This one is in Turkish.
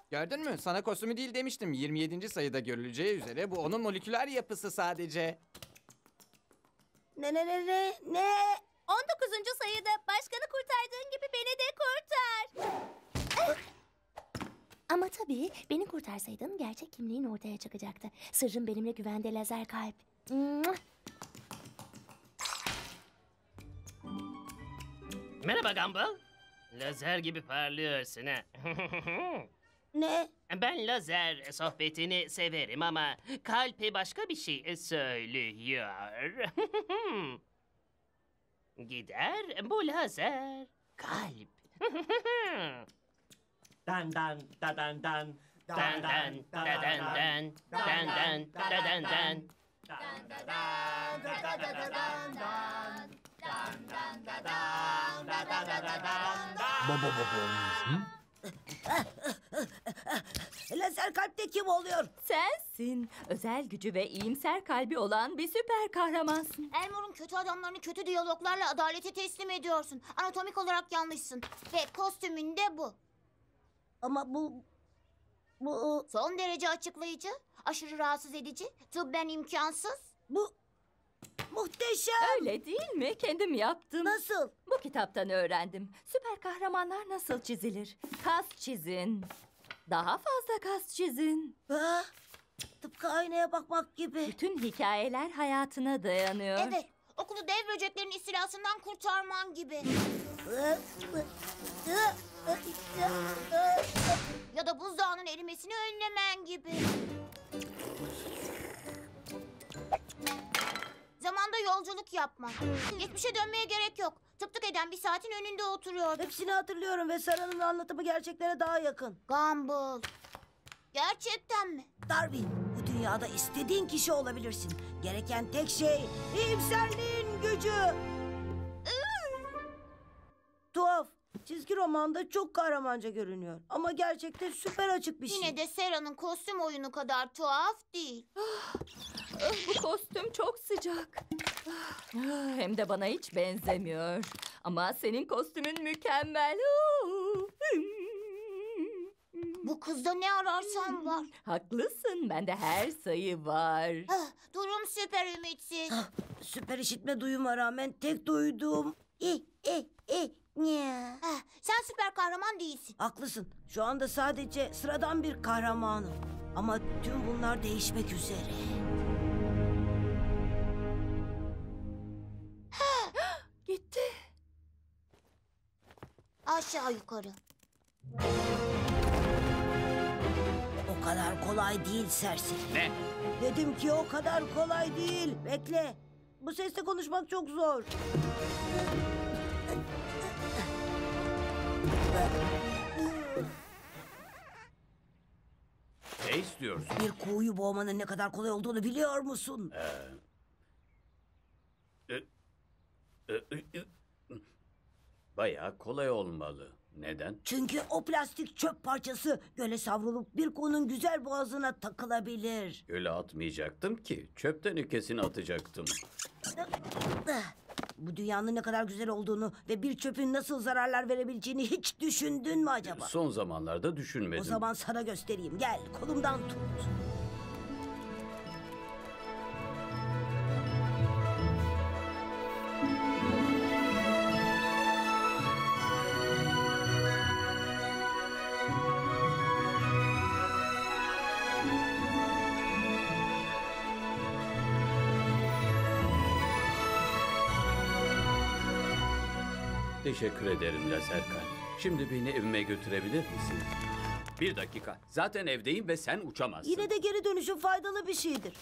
Gördün mü? Sana kostümü değil demiştim. 27. sayıda görüleceği üzere bu onun moleküler yapısı sadece. Ne? 19. sayıda başkanı kurtardığın gibi beni de kurtar. Ama tabii beni kurtarsaydın gerçek kimliğin ortaya çıkacaktı. Sırrım benimle güvende lazer kalp. Mua! Merhaba Gumball. Lazer gibi parlıyorsun ha. Ne? Ben lazer sohbetini severim ama kalbi başka bir şey söylüyor. Gider bu lazer kalp. Dan dan da dan dan. Dan dan da dan dan dan dan da dan dan. Lazer kalpte kim oluyor? Sensin. Özel gücü ve iyimser kalbi olan bir süper kahramansın. Elmer'ın kötü adamlarını kötü diyaloglarla adalete teslim ediyorsun. Anatomik olarak yanlışsın. Ve kostümün de bu. Ama bu... Son derece açıklayıcı, aşırı rahatsız edici, tıbben imkansız. Bu... Muhteşem. Öyle değil mi? Kendim yaptım. Nasıl? Bu kitaptan öğrendim. Süper kahramanlar nasıl çizilir? Kas çizin. Daha fazla kas çizin. Ha? Tıpkı aynaya bakmak gibi. Bütün hikayeler hayatına dayanıyor. Evet, okulu dev böceklerin istilasından kurtarman gibi. Ya da buzdağının erimesini önlemen gibi. Zamanda yolculuk yapmak. Geçmişe dönmeye gerek yok. Tık tık eden bir saatin önünde oturuyorduk. Hepsini hatırlıyorum ve Sarah'ın anlatımı gerçeklere daha yakın. Gumball. Gerçekten mi? Darwin, bu dünyada istediğin kişi olabilirsin. Gereken tek şey iyimserliğin gücü. Tuhaf. Çizgi romanda çok kahramanca görünüyor. Ama gerçekte süper açık bir şey. Yine de Sera'nın kostüm oyunu kadar tuhaf değil. Bu kostüm çok sıcak. Hem de bana hiç benzemiyor. Ama senin kostümün mükemmel. Bu kızda ne ararsan var. Haklısın. Bende her sayı var. Durum süper ümitsiz. Süper işitme duyuma rağmen tek duyduğum ne? Sen süper kahraman değilsin. Haklısın. Şu anda sadece sıradan bir kahramanım. Ama tüm bunlar değişmek üzere. Gitti. Aşağı yukarı. O kadar kolay değil serseri. Ne? Dedim ki o kadar kolay değil. Bekle. Bu sesle konuşmak çok zor. Ne istiyorsun? Bir kuğuyu boğmanın ne kadar kolay olduğunu biliyor musun? Bayağı kolay olmalı. Neden? Çünkü o plastik çöp parçası göle savrulup bir kuğunun güzel boğazına takılabilir. Göle atmayacaktım ki. Çöp tenekesini atacaktım. Bu dünyanın ne kadar güzel olduğunu ve bir çöpün nasıl zararlar verebileceğini hiç düşündün mü acaba? Son zamanlarda düşünmedim. O zaman sana göstereyim. Gel, kolumdan tut. Teşekkür ederim Lazerkan. Şimdi beni evime götürebilir misin? Bir dakika. Zaten evdeyim ve sen uçamazsın. Yine de geri dönüşüm faydalı bir şeydir.